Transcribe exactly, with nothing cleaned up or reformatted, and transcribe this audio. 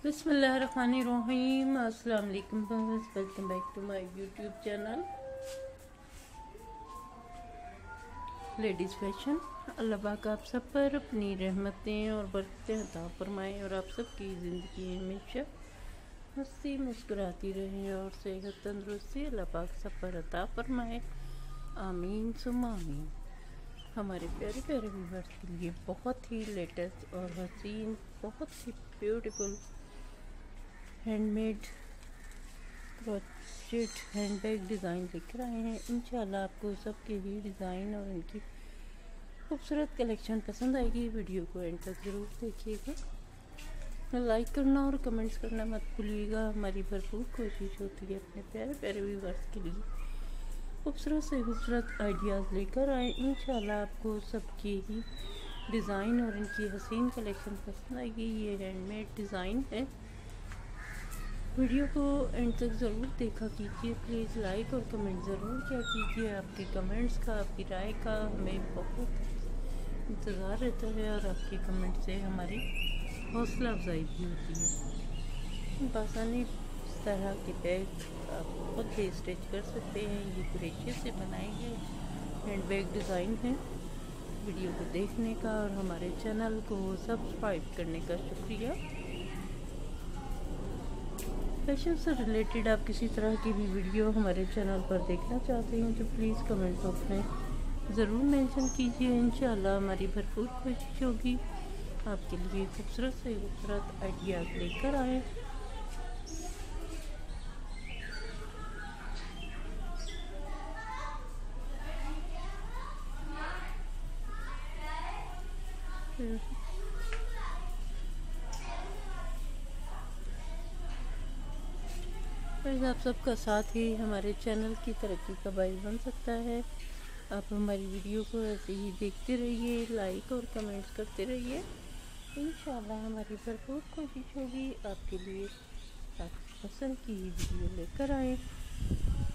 बिस्मिल्लाहिर्रहमानिर्रहीम। अस्सलाम वालेकुम friends, welcome back to my YouTube channel ladies fashion. अल्लाह पाक आप सब पर अपनी रहमतें और बरकतें अता फरमाएँ और आप सब की ज़िंदगी हमेशा हंसी मुस्कुराती रहे और सेहत तंदुरुस्ती अल्लाह पाक सब पर अता फरमाए। आमीन सुम्मा आमीन। हमारे प्यारे प्यारे व्यूअर्स के लिए बहुत ही लेटेस्ट और हसीन, बहुत ही beautiful handmade crochet handbag design लेकर आए हैं। इंशाल्लाह आपको सबके ही डिज़ाइन और इनकी खूबसूरत कलेक्शन पसंद आएगी। वीडियो को एंड तक ज़रूर देखिएगा। लाइक करना और कमेंट्स करना मत भूलिएगा। हमारी भरपूर कोशिश होती है अपने प्यारे प्यारे व्यूअर्स के लिए खूबसूरत से खूबसूरत आइडियाज़ लेकर आए। इंशाल्लाह आपको सबकी ही डिज़ाइन और इनकी हसीन कलेक्शन पसंद आएगी। ये हैंडमेड डिज़ाइन है। वीडियो को एंड तक ज़रूर देखा कीजिए। प्लीज़ लाइक और कमेंट ज़रूर किया कीजिए। आपके कमेंट्स का, आपकी राय का हमें बहुत इंतज़ार रहता है और आपके कमेंट से हमारी हौसला अफजाई भी होती है। बासानी इस तरह के बैग आप खुद भी स्टिच कर सकते हैं। ये क्रोशे से बनाए गए हैंड बैग डिज़ाइन है। वीडियो को देखने का और हमारे चैनल को सब्सक्राइब करने का शुक्रिया। फैशन से रिलेटेड आप किसी तरह की भी वीडियो हमारे चैनल पर देखना चाहते हैं तो प्लीज़ कमेंट बॉक्स में ज़रूर मेंशन कीजिए। इंशाल्लाह हमारी भरपूर कोशिश होगी आपके लिए खूबसूरत से खूबसूरत आइडियाज़ लेकर आए। फिर आप सबका साथ ही हमारे चैनल की तरक्की का बाइस बन सकता है। आप हमारी वीडियो को ऐसे ही देखते रहिए, लाइक और कमेंट्स करते रहिए। इंशाल्लाह हमारी भरपूर कोशिश होगी आपके लिए आपकी पसंद की वीडियो लेकर आए।